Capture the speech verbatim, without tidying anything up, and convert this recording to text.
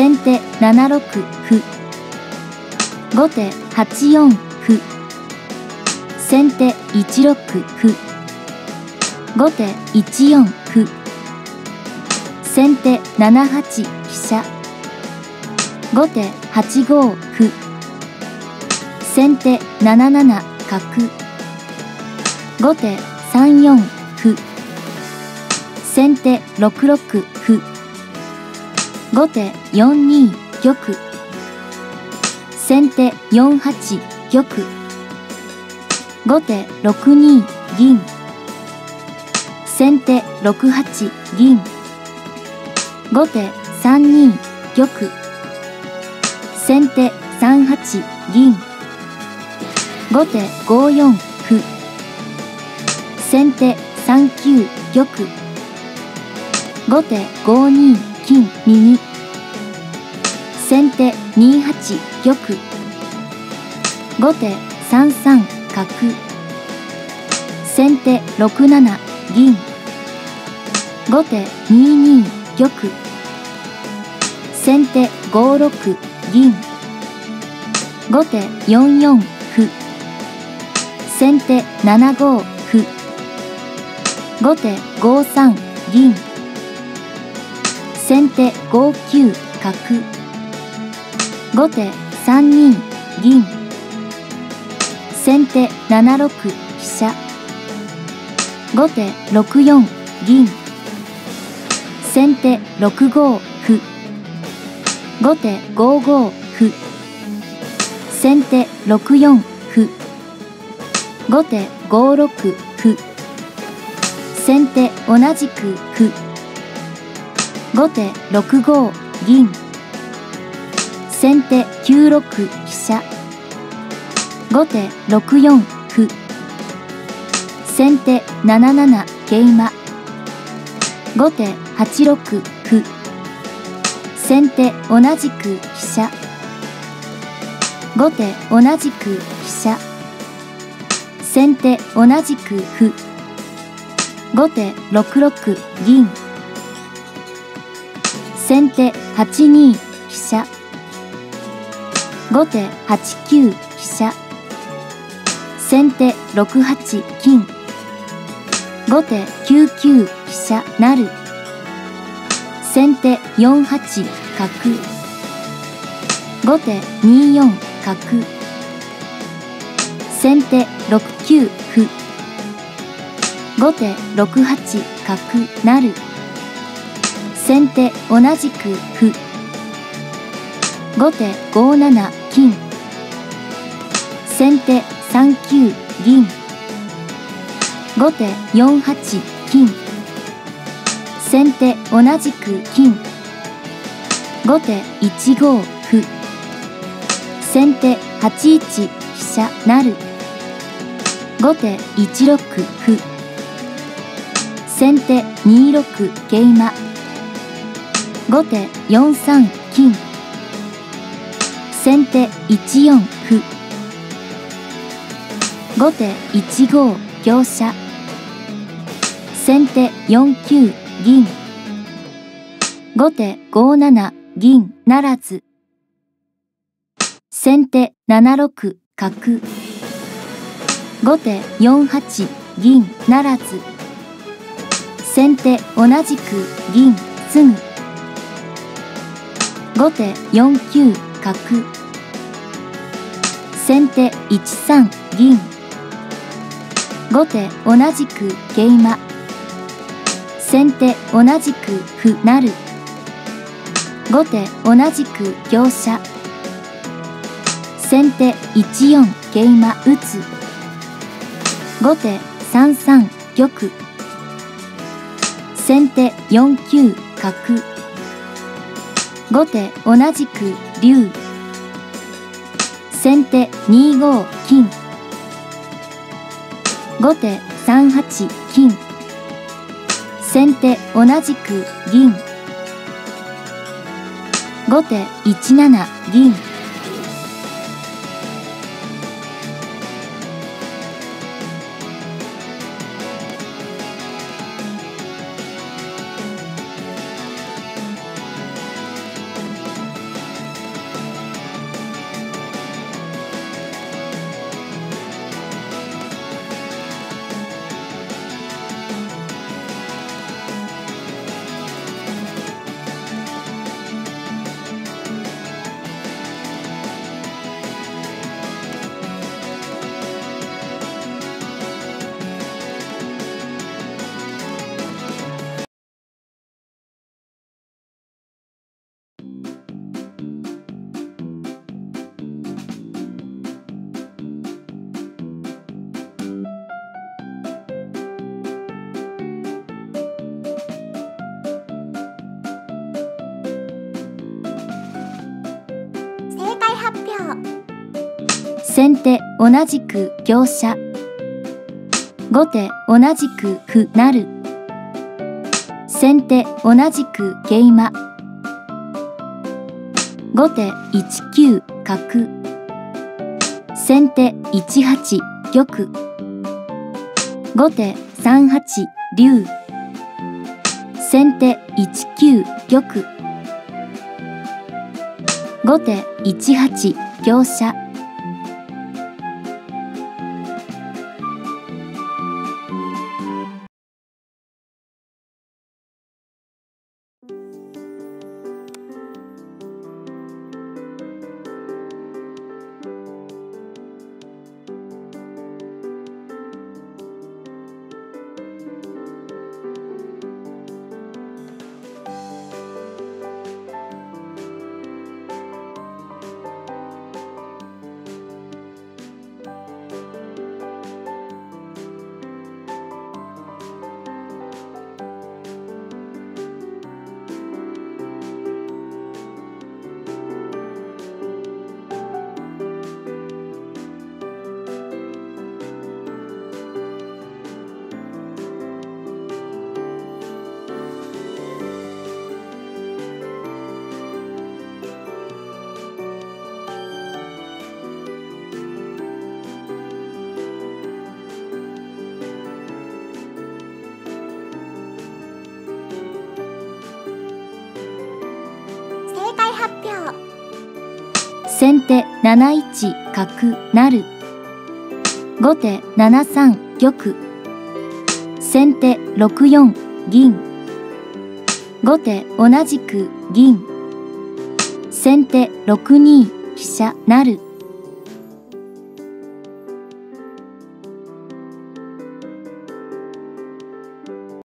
先手ななろく歩。後手はちよん歩。先手いちろく歩。後手いちよん歩。先手ななはち飛車。後手はちご歩。先手ななな角。後手さんよん歩。先手ろくろく歩。後手よんに玉。先手よんはち玉。後手ろくに銀。先手ろくはち銀。後手さんに玉。先手さんはち銀。後手ごよん歩。先手さんきゅう玉。後手ごに金右。先手にはち玉。後手さんさん角。先手ろくなな銀。後手にに玉。先手ごろく銀。後手よんよん歩。先手ななご歩。後手ごさん銀。先手ごきゅう角。後手さんに銀。先手ななろく飛車。後手ろくよん銀。先手ろくご歩。後手ごご歩。先手ろくよん歩。後手ごろく歩。先手同じく歩。後手ろくご銀。先手きゅうろく飛車。後手ろくよん歩。先手なななな桂馬。後手はちろく歩。先手同じく飛車。後手同じく飛車。先手同じく歩。後手ろくろく銀。先手はちに飛車。後手はちきゅう飛車。先手ろくはち金。後手きゅうきゅう飛車成。先手よんはち角。後手によん角。先手ろくきゅう歩。後手ろくはち角成。先手同じく歩。後手ごなな金。先手さんきゅう銀。後手よんはち金。先手同じく金。後手いちご歩。先手はちいち飛車成。後手いちろく歩。先手にろく桂馬。後手よんさん金。先手いちよん歩。後手いちご香車。先手よんきゅう銀。後手ごなな銀ならず。先手ななろく角。後手よんはち銀ならず。先手同じく銀すぐ。後手よんきゅう角。先手いちさん銀。後手同じく桂馬。先手同じく歩成。後手同じく香車。先手いちよん桂馬打つ。後手さんさん玉。先手よんきゅう角。後手同じく竜。先手にご金。後手さんはち金。先手同じく銀。後手いちなな銀。 先手同じく香車。後手同じく歩成。先手同じく桂馬。後手いちきゅう角。先手いちはち玉。後手さんはち竜。先手いちきゅう玉。後手いちはち香車。 正解発表。 先手なないち角成。後手ななさん玉。先手ろくよん銀。後手同じく銀。先手ろくに飛車成。